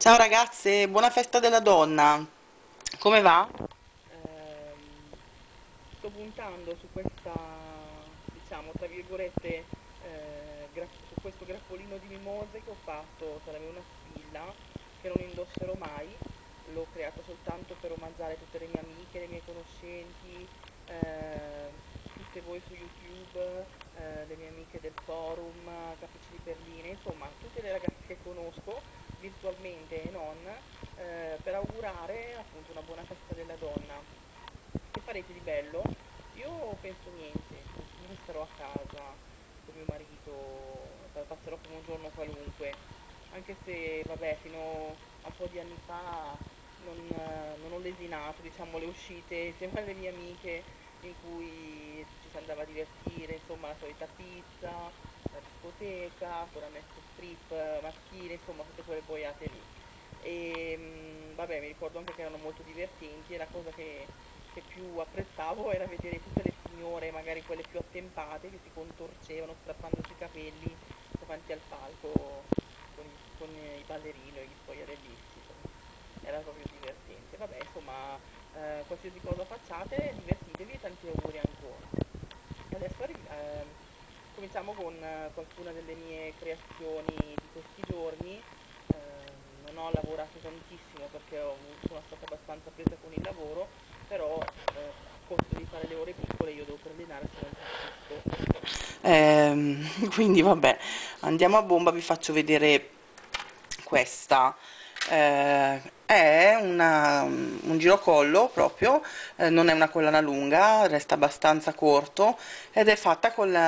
Ciao ragazze, buona festa della donna. Come va? Ehm, Sto puntando su questa, diciamo, tra virgolette, su questo grappolino di mimose che ho fatto, sarebbe una spilla che non indosserò mai, l'ho creata soltanto per omaggiare tutte le mie amiche, le mie conoscenti, tutte voi su YouTube, le mie amiche del forum, Capricci di Perline, insomma, tutte le ragazze che conosco virtualmente e non, per augurare appunto una buona festa della donna. Che farete di bello? Io penso niente, penso che resterò a casa con mio marito, passerò come un giorno qualunque, anche se, vabbè, fino a un po' di anni fa non ho lesinato, diciamo, le uscite insieme alle mie amiche in cui ci si andava a divertire, insomma, la solita pizza, la discoteca, puramente strip maschile, insomma, tutte quelle boiate lì. E vabbè, mi ricordo anche che erano molto divertenti e la cosa che più apprezzavo era vedere tutte le signore, magari quelle più attempate, che si contorcevano strappandosi i capelli davanti al palco con i ballerini e gli spogliarellisti, insomma, era proprio divertente. Vabbè, insomma, qualsiasi cosa facciate, divertitevi e tanti auguri ancora. Adesso cominciamo con qualcuna delle mie creazioni di questi giorni. Non ho lavorato tantissimo perché sono stata abbastanza presa con il lavoro, però a costo di fare le ore piccole io devo preordinare, se no impazzisco. Quindi vabbè, andiamo a bomba, vi faccio vedere questa. È un girocollo proprio, non è una collana lunga, resta abbastanza corto ed è fatta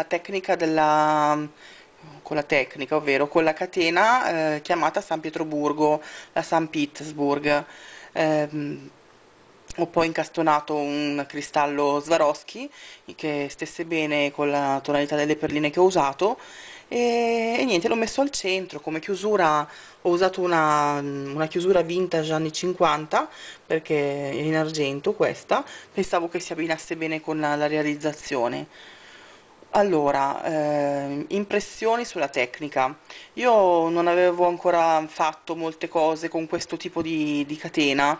con la tecnica, ovvero con la catena chiamata San Pietroburgo, la San Petersburg. Ehm, Ho poi incastonato un cristallo Swarovski che stesse bene con la tonalità delle perline che ho usato e niente, l'ho messo al centro. Come chiusura ho usato una chiusura vintage anni 50 perché è in argento questa, pensavo che si abbinasse bene con la realizzazione. Allora, impressioni sulla tecnica. Io non avevo ancora fatto molte cose con questo tipo di catena,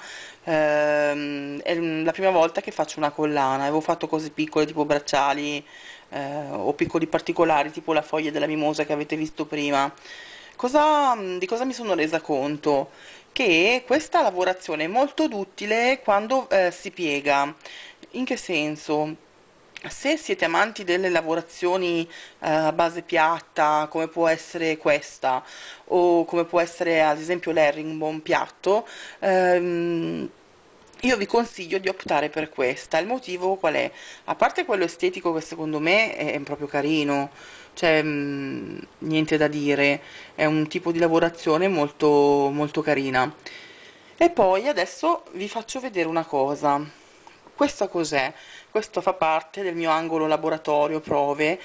è la prima volta che faccio una collana. Avevo fatto cose piccole tipo bracciali, o piccoli particolari tipo la foglia della mimosa che avete visto prima. Di cosa mi sono resa conto? Che questa lavorazione è molto utile quando si piega. In che senso? Se siete amanti delle lavorazioni a base piatta, come può essere questa, o come può essere ad esempio l'herringbone piatto, ehm, io vi consiglio di optare per questa. Il motivo qual è? A parte quello estetico che secondo me è proprio carino, cioè niente da dire, è un tipo di lavorazione molto, molto carina. E poi adesso vi faccio vedere una cosa. Questo cos'è? Questo fa parte del mio angolo laboratorio prove.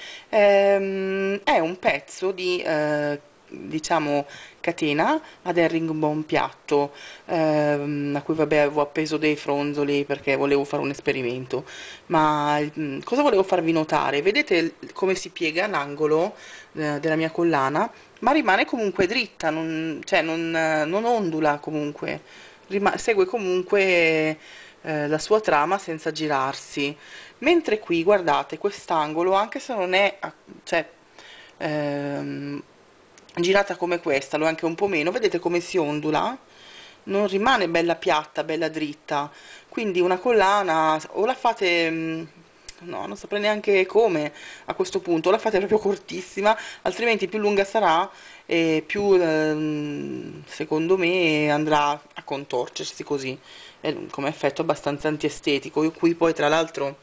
È un pezzo di, diciamo, catena ad herringbone piatto, a cui vabbè avevo appeso dei fronzoli perché volevo fare un esperimento. Ma cosa volevo farvi notare? Vedete come si piega l'angolo della mia collana? Ma rimane comunque dritta, cioè non ondula comunque, segue comunque la sua trama senza girarsi. Mentre qui, guardate, quest'angolo, anche se non è, cioè, ehm, girata come questa, lo è anche un po' meno, vedete come si ondula? Non rimane bella piatta, bella dritta. Quindi una collana o la fate, no, non saprei neanche come a questo punto, o la fate proprio cortissima, altrimenti più lunga sarà e più, secondo me, andrà a contorcersi così. È come effetto abbastanza antiestetico. Io qui poi tra l'altro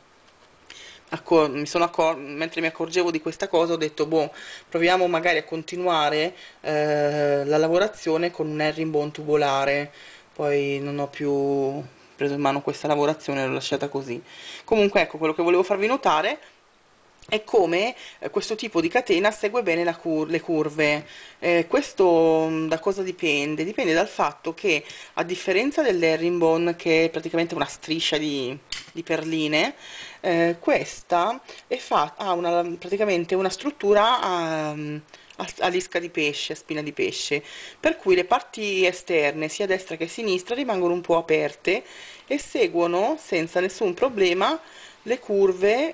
mentre mi accorgevo di questa cosa ho detto, boh, proviamo magari a continuare la lavorazione con un herringbone tubolare. Poi non ho più preso in mano questa lavorazione, l'ho lasciata così. Comunque ecco, quello che volevo farvi notare è come questo tipo di catena segue bene le curve. Questo da cosa dipende? Dipende dal fatto che, a differenza dell'herringbone, che è praticamente una striscia di perline, questa ha praticamente una struttura a lisca di pesce, a spina di pesce, per cui le parti esterne, sia destra che sinistra, rimangono un po' aperte e seguono senza nessun problema le curve,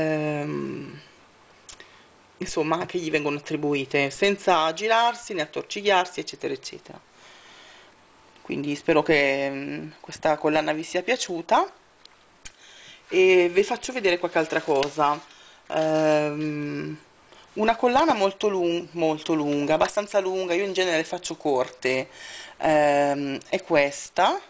insomma, che gli vengono attribuite, senza girarsi né attorcigliarsi, eccetera, eccetera. Quindi spero che questa collana vi sia piaciuta e vi faccio vedere qualche altra cosa. Ehm, una collana molto lunga, abbastanza lunga, io in genere le faccio corte, è questa,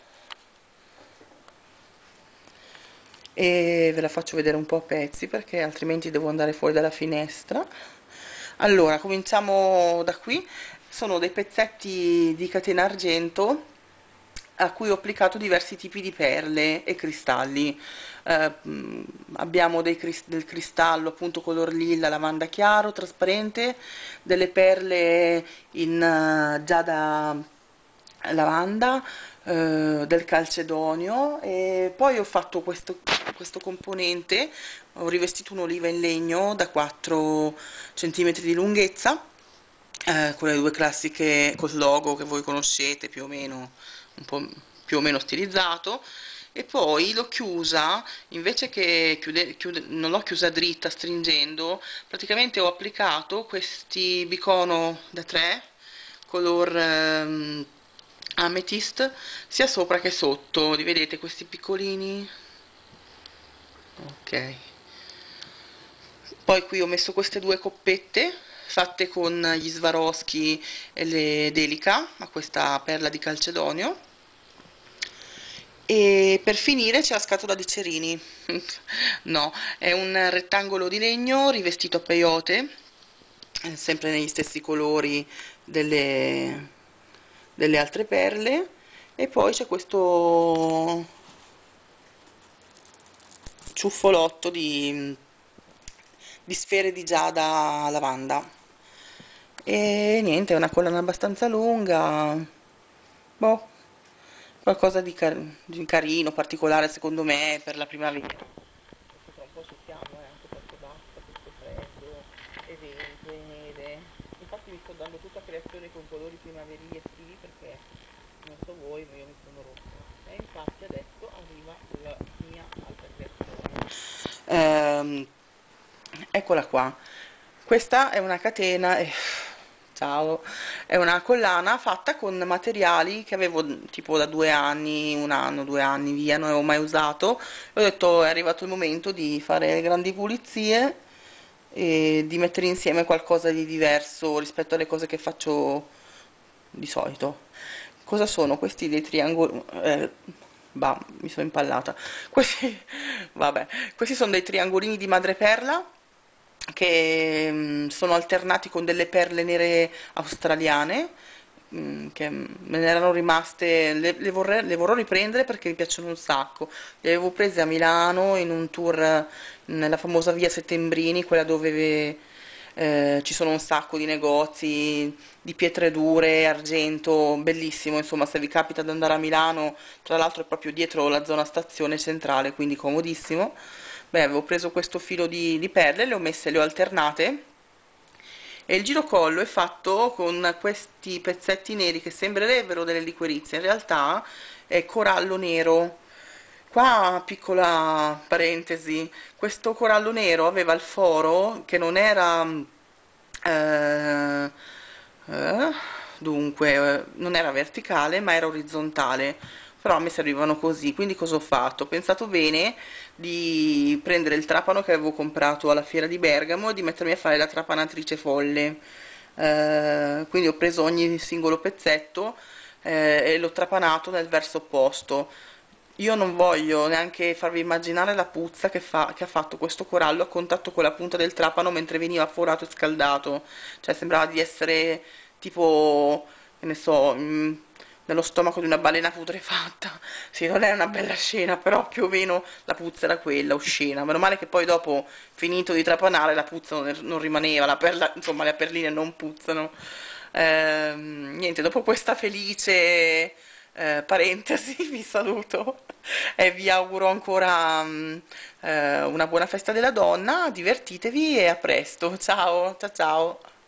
e ve la faccio vedere un po' a pezzi perché altrimenti devo andare fuori dalla finestra. Allora, cominciamo da qui. Sono dei pezzetti di catena argento a cui ho applicato diversi tipi di perle e cristalli. Abbiamo del cristallo appunto color lilla, lavanda chiaro, trasparente, delle perle in giada lavanda, del calcedonio, e poi ho fatto questo componente, ho rivestito un'oliva in legno da 4 cm di lunghezza, con le due classiche, col logo che voi conoscete più o meno, un po' più o meno stilizzato, e poi l'ho chiusa, invece che non l'ho chiusa dritta stringendo, praticamente ho applicato questi bicono da 3 color amethyst sia sopra che sotto, li vedete questi piccolini? Ok. Poi qui ho messo queste due coppette fatte con gli Swarovski e le Delica, a questa perla di calcedonio. E per finire c'è la scatola di cerini. No, è un rettangolo di legno rivestito a peyote, sempre negli stessi colori delle, delle altre perle. E poi c'è questo ciuffolotto di sfere di giada lavanda. E niente, è una collana abbastanza lunga, boh, qualcosa di carino, particolare secondo me per la primavera. Adesso tra un po' succhiamo, anche perché basta questo freddo e vento e neve. Infatti mi sto dando tutta creazione con colori primaverili estivi perché non so voi, ma io mi sono rotta. E infatti adesso arriva la mia altra creazione. Eccola qua. Questa è una catena, ciao, è una collana fatta con materiali che avevo tipo da 2 anni, 1 anno, 2 anni via, non avevo mai usato. E ho detto è arrivato il momento di fare grandi pulizie e di mettere insieme qualcosa di diverso rispetto alle cose che faccio di solito. Cosa sono questi dei triangoli? Bah, mi sono impallata. Questi, vabbè, questi sono dei triangolini di madreperla che sono alternati con delle perle nere australiane, che me ne erano rimaste, le vorrò riprendere perché mi piacciono un sacco. Le avevo prese a Milano in un tour nella famosa via Settembrini, quella dove ci sono un sacco di negozi di pietre dure, argento, bellissimo, insomma, se vi capita di andare a Milano, tra l'altro è proprio dietro la zona stazione centrale, quindi comodissimo. Beh, avevo preso questo filo di perle, le ho messe, le ho alternate e il girocollo è fatto con questi pezzetti neri che sembrerebbero delle liquirizie, in realtà è corallo nero. Qua, piccola parentesi, questo corallo nero aveva il foro che non era, eh, eh, dunque, non era verticale ma era orizzontale, però a me servivano così, quindi cosa ho fatto? Ho pensato bene di prendere il trapano che avevo comprato alla fiera di Bergamo e di mettermi a fare la trapanatrice folle. Quindi ho preso ogni singolo pezzetto e l'ho trapanato nel verso opposto. Io non voglio neanche farvi immaginare la puzza che ha fatto questo corallo a contatto con la punta del trapano mentre veniva forato e scaldato. Cioè sembrava di essere tipo, che ne so, nello stomaco di una balena putrefatta. Sì, non è una bella scena, però più o meno la puzza era quella, oscena. Meno male che poi dopo, finito di trapanare, la puzza non rimaneva, la perla, insomma le perline non puzzano. Niente, dopo questa felice parentesi, vi saluto e vi auguro ancora una buona festa della donna, divertitevi e a presto. Ciao, ciao, ciao.